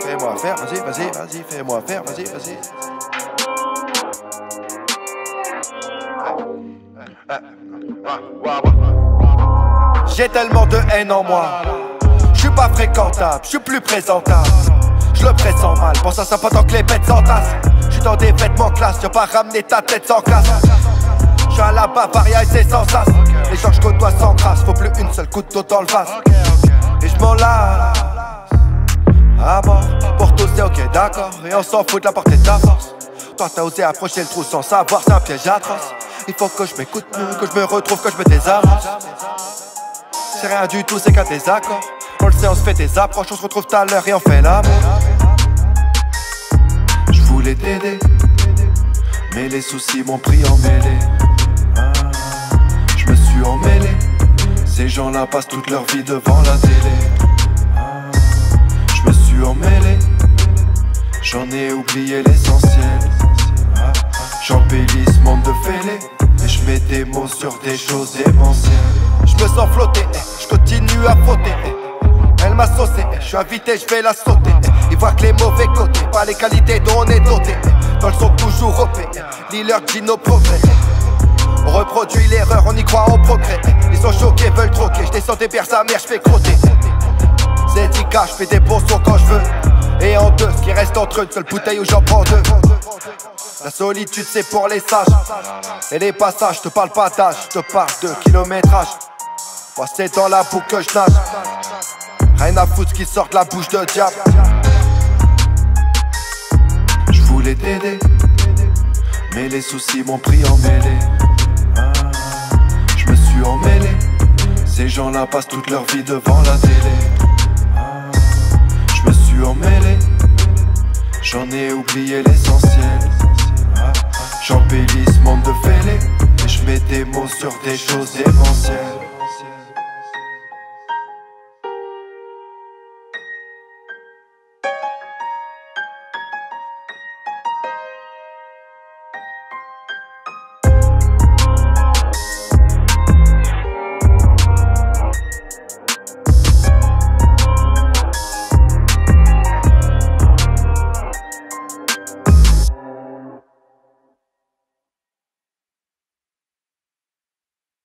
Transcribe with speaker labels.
Speaker 1: fais-moi faire, vas-y, vas-y, vas-y, fais-moi faire, vas-y, vas-y. J'ai tellement de haine en moi, je suis pas fréquentable, je suis plus présentable. Je le pressens mal, pense à ça pendant que les bêtes s'entassent. Je suis dans des vêtements classe, tu vas pas ramener ta tête sans classe. Je suis à la Bavaria et c'est sans sas. Les gens que je côtoie sans grâce, faut plus une seule goutte d'eau dans le vase. Et je m'en lasse à mort, pour tous c'est ok d'accord. Et on s'en fout de la portée de ta force. Toi t'as osé approcher le trou sans savoir, c'est un piège atroce. Il faut que je m'écoute mieux, que je me retrouve, que je me désavance. C'est rien du tout, c'est qu'un désaccord. On le sait, on se fait des approches, on se retrouve tout à l'heure et on fait l'amour. Je voulais t'aider, mais les soucis m'ont pris en mêlée. Je me suis emmêlé, ces gens-là passent toute leur vie devant la télé. Je me suis emmêlé, j'en ai oublié l'essentiel. J'embellis ce monde de fêlés, et je mets des mots sur des choses démentielles. Je me sens flotté, je continue à frotter. Elle m'a saucé, je suis invité, je vais la sauter. Ils voient que les mauvais côtés, pas les qualités dont on est doté. Dans le son toujours OP, lis leur dit nos progrès. On reproduit l'erreur, on y croit au progrès. Ils sont choqués, veulent troquer, je descends des bières sa mère, je fais crotter. C'est efficace, je fais des bons sons quand je veux. Et en deux, ce qui reste entre eux, une seule bouteille où j'en prends deux. La solitude c'est pour les sages. Et les passages, je te parle pas d'âge, je te parle de kilométrage. Moi c'est dans la boucle que je nage. Rien à foutre ce qui sort de la bouche de diable. Je voulais t'aider, mais les soucis m'ont pris en mêlée. Je me suis emmêlé, ces gens-là passent toute leur vie devant la télé. Je me suis emmêlé, j'en ai oublié l'essentiel. J'embellis ce monde de fêlés, et je mets des mots sur des choses démentielles.